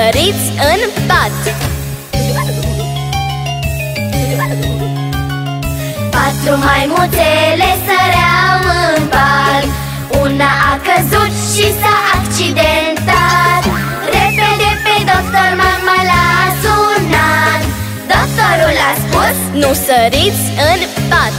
săriți în pat. 4 maimuțele săreau în parc. Una a căzut și s-a accidentat. Repede pe doctor mama l-a sunat. Doctorul a spus: nu săriți în pat.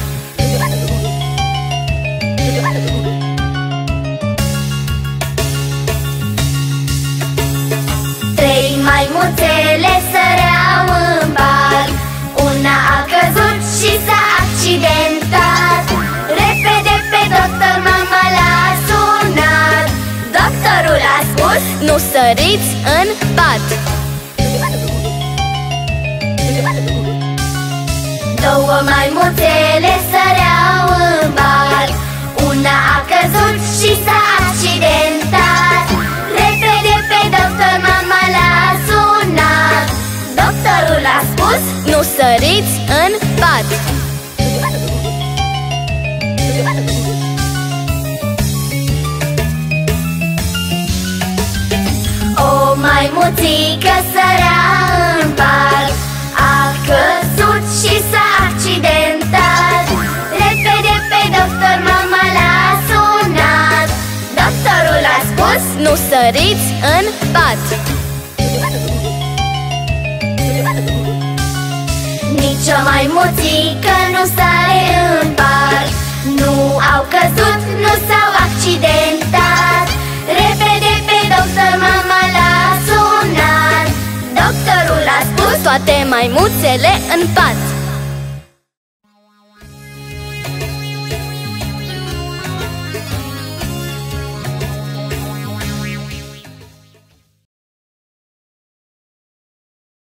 3 maimuțele săreau în parc. Una a căzut și s-a accidentat. Repede pe doctor mama l-a sunat. Doctorul a spus: nu săriți în pat. 2 maimuțele săreau în parc. Una a căzut și s-a accidentat. Repede pe doctor mama l-a sunat. Doctorul a spus: nu săriți în pat. 'O maimuțică sărea în parc. A căzut și s-a accidentat. Repede pe doctor mama l-a sunat. Doctorul a spus: nu săriți în pat. nici o maimuțică nu sare în parc. Nu au căzut, nu s-au accidentat. Repede pe doctor mama l-a sunat. Doctorul a spus: toate maimuțele în pat.